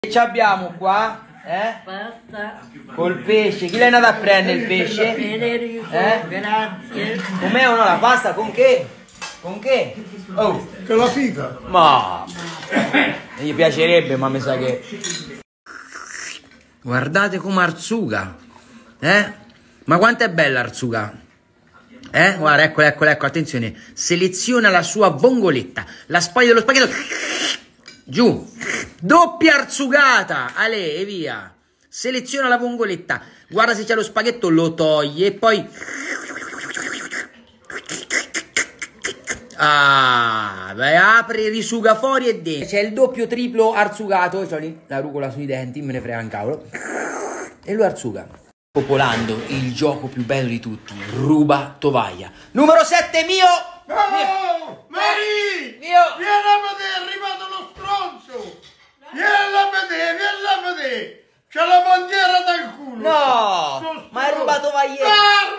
Che ci abbiamo qua? Pasta. Col pesce. Chi l'è andato a prendere il pesce? Federico, grazie. Com'è o no la pasta? Con che? Con che? Oh, Con la figa. ma gli piacerebbe, ma mi sa che... Guardate come Arzuga. Ma quanto è bella Arzuga? Guarda, ecco, attenzione. Seleziona la sua vongoletta. La spaglia dello spaghetto. Giù. Doppia arzugata. Ale, e via. Seleziona la vongoletta. Guarda se c'è lo spaghetto, lo toglie e poi... Ah, beh, apre, risuga fuori e dentro. C'è il doppio triplo arzugato. C'ho lì la rucola sui denti, me ne frega un cavolo. E lo arzuga. Popolando il gioco più bello di tutti, ruba tovaglia. Numero 7 mio! Oh, Mari! Mio! Vieni a vedere, è arrivato lo stronzo! Vieni a vedere! C'è la bandiera dal culo! No! Ma è rubato tovaglia!